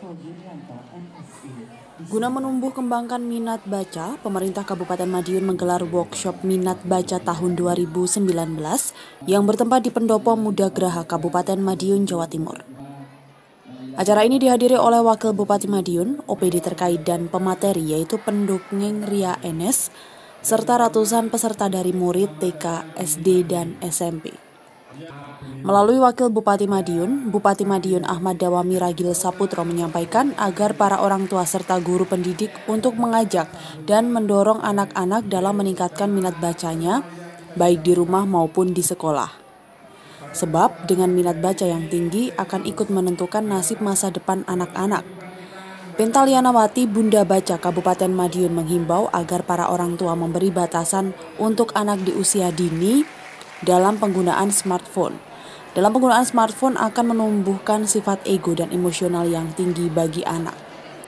Guna menumbuh kembangkan minat baca, pemerintah Kabupaten Madiun menggelar workshop minat baca tahun 2019 yang bertempat di Pendopo Muda Graha, Kabupaten Madiun, Jawa Timur. Acara ini dihadiri oleh Wakil Bupati Madiun, OPD terkait dan pemateri yaitu pendongeng Ria Enes, serta ratusan peserta dari murid TK, SD, dan SMP. Melalui Wakil Bupati Madiun Ahmad Dawami Ragil Saputro menyampaikan agar para orang tua serta guru pendidik untuk mengajak dan mendorong anak-anak dalam meningkatkan minat bacanya, baik di rumah maupun di sekolah. Sebab dengan minat baca yang tinggi akan ikut menentukan nasib masa depan anak-anak. Pentalianawati Bunda Baca Kabupaten Madiun menghimbau agar para orang tua memberi batasan untuk anak di usia dini dalam penggunaan smartphone. Dalam penggunaan smartphone akan menumbuhkan sifat ego dan emosional yang tinggi bagi anak.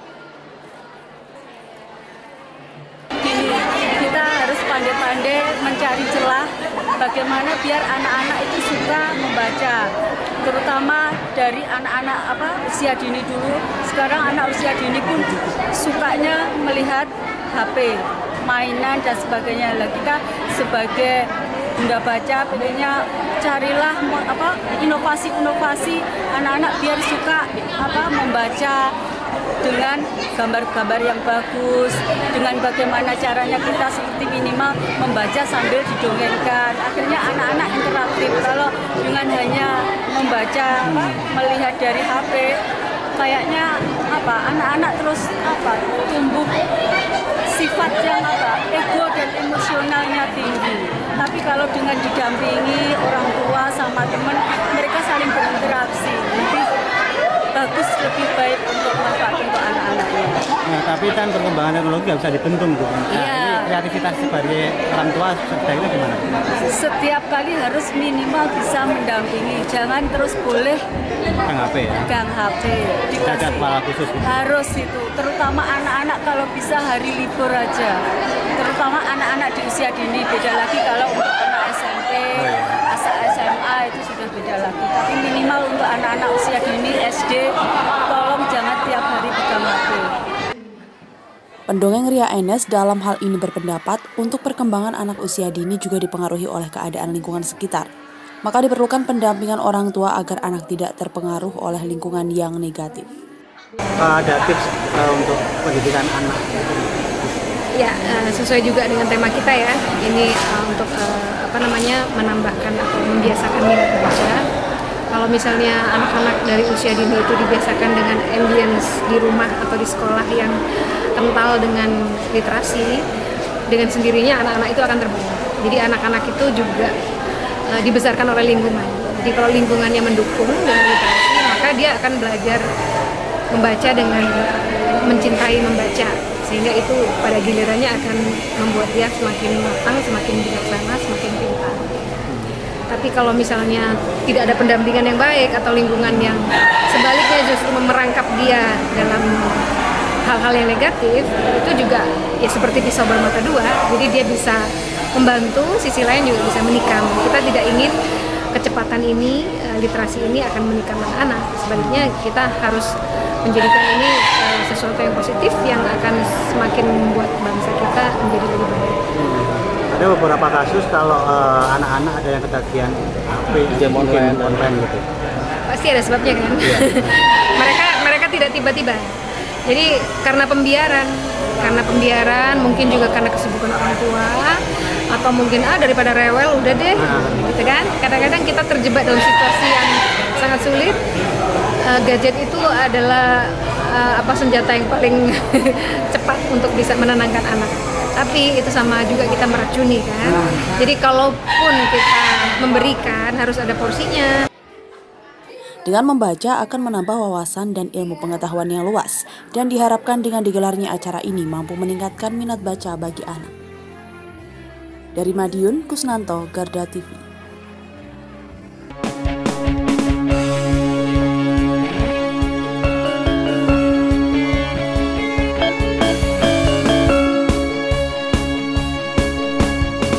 Kita harus pandai-pandai mencari celah bagaimana biar anak-anak itu suka membaca. Terutama dari anak-anak usia dini dulu. Sekarang anak usia dini pun sukanya melihat HP, mainan dan sebagainya. Lah kita sebagai Bunda Baca pengennya carilah inovasi-inovasi anak-anak biar suka membaca dengan gambar-gambar yang bagus, dengan bagaimana caranya kita seperti minimal membaca sambil didongengkan. Akhirnya anak-anak interaktif. Kalau dengan hanya membaca melihat dari HP, kayaknya anak-anak terus tumbuh sifat yang ego dan emosionalnya tinggi. Tapi kalau dengan didampingi orang tua sama teman, mereka saling berinteraksi. Lebih bagus, lebih baik untuk manfaat untuk anak-anaknya. Nah, tapi kan perkembangan teknologi nggak bisa dibendung, Bu. Nah, ini kreativitas sebagai orang tua sebaiknya gimana? Setiap kali harus minimal bisa mendampingi. Jangan terus boleh pegang HP ya? Pegang HP. Ada kepala khusus. Harus itu. Terutama anak-anak kalau bisa hari libur aja. Terutama anak-anak di usia dini. Beda lagi kalau untuk anak SMP, SMA itu sudah beda lagi. Tapi minimal untuk anak-anak usia dini SD, tolong jangan tiap hari pegang HP. Pendongeng Ria Enes dalam hal ini berpendapat untuk perkembangan anak usia dini juga dipengaruhi oleh keadaan lingkungan sekitar. Maka diperlukan pendampingan orang tua agar anak tidak terpengaruh oleh lingkungan yang negatif. Ada tips untuk pendidikan anak? Ya, sesuai juga dengan tema kita ya. Ini untuk menambahkan atau membiasakan minat baca. Kalau misalnya anak-anak dari usia dini itu dibiasakan dengan ambience di rumah atau di sekolah yang kental dengan literasi, dengan sendirinya anak-anak itu akan terbentuk. Jadi anak-anak itu juga dibesarkan oleh lingkungan. Jadi kalau lingkungannya mendukung dengan literasi, maka dia akan belajar membaca dengan mencintai membaca. Sehingga itu pada gilirannya akan membuat dia semakin matang, semakin bijaksana, semakin pintar. Tapi kalau misalnya tidak ada pendampingan yang baik atau lingkungan yang sebaliknya justru memerangkap dia dalam hal-hal yang negatif, itu juga ya seperti pisau bermata dua. Jadi dia bisa membantu, sisi lain juga bisa menikam. Kita tidak ingin kecepatan ini, literasi ini akan menikam anak-anak. Sebaliknya kita harus menjadikan ini sesuatu yang positif yang akan semakin membuat bangsa kita menjadi lebih baik. Ada beberapa kasus kalau anak-anak ada yang ketagihan HP, game online gitu. Pasti ada sebabnya kan. mereka tidak tiba-tiba. Jadi karena pembiaran mungkin juga karena kesibukan orang tua atau mungkin daripada rewel udah deh, gitu kan. Kadang-kadang kita terjebak dalam situasi yang sangat sulit. Gadget itu adalah senjata yang paling cepat untuk bisa menenangkan anak. Tapi itu sama juga kita meracuni kan. Jadi kalaupun kita memberikan harus ada porsinya. Dengan membaca akan menambah wawasan dan ilmu pengetahuan yang luas, dan diharapkan dengan digelarnya acara ini mampu meningkatkan minat baca bagi anak. Dari Madiun, Kusnanto, Garda TV.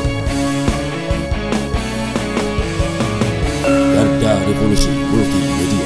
Garda Revolusi Multimedia.